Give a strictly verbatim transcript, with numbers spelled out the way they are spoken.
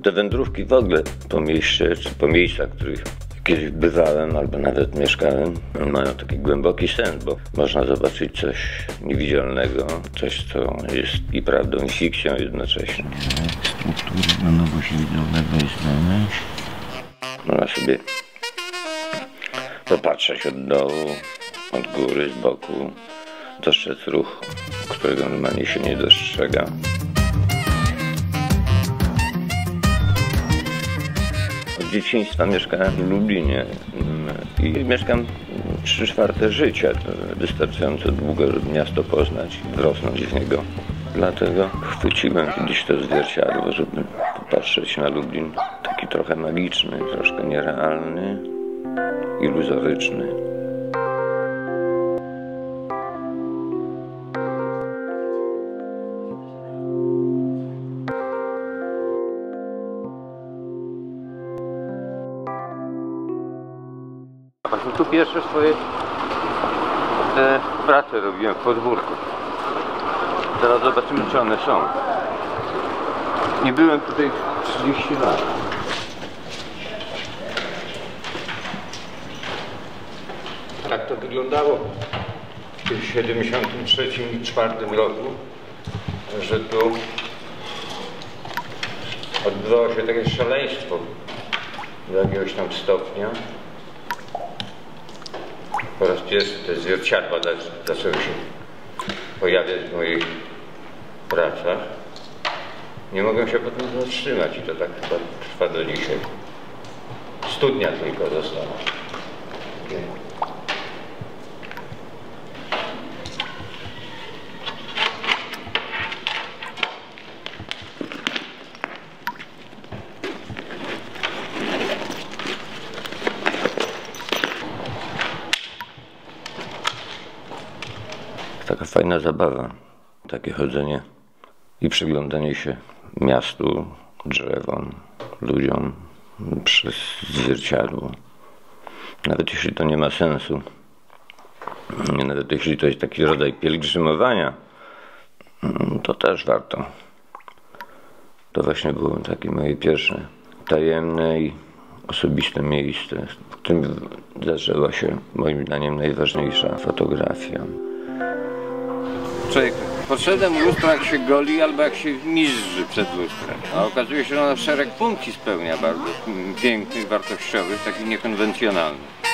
Te wędrówki w ogóle po mieście, czy po miejscach, w których kiedyś bywałem albo nawet mieszkałem, mają taki głęboki sens, bo można zobaczyć coś niewidzialnego, coś, co jest i prawdą, i fikcją jednocześnie. Struktury na nowo się widowego jest znaleźć. Można sobie popatrzeć od dołu, od góry, z boku, dostrzec ruch, którego normalnie się nie dostrzega. Od dzieciństwa mieszkałem w Lublinie i mieszkam trzy czwarte życia. To wystarczająco długo, żeby miasto poznać i wrosnąć w niego. Dlatego chwyciłem kiedyś to zwierciadło, żeby popatrzeć na Lublin. Taki trochę magiczny, troszkę nierealny, iluzoryczny. Właśnie tu pierwsze swoje te prace robiłem w podwórku. Teraz zobaczymy, czy one są. Nie byłem tutaj trzydzieści lat. Tak to wyglądało w tym siedemdziesiątym trzecim i czwartym roku, że tu odbywało się takie szaleństwo do jakiegoś tam stopnia. Po raz pierwszy te zwierciadła zaczęły się pojawiać w moich pracach. Nie mogłem się potem zatrzymać i to tak chyba trwa do dzisiaj. Studnia tylko została. Taka fajna zabawa, takie chodzenie i przyglądanie się miastu, drzewom, ludziom przez zwierciadło. Nawet jeśli to nie ma sensu, nawet jeśli to jest taki rodzaj pielgrzymowania, to też warto. To właśnie było takie moje pierwsze tajemne i osobiste miejsce, w którym zaczęła się moim zdaniem najważniejsza fotografia. Człowiek podszedłem do lustra, jak się goli albo jak się mizdrzy przed lustrem. A okazuje się, że ona szereg funkcji spełnia bardzo pięknych, wartościowych, takich niekonwencjonalnych.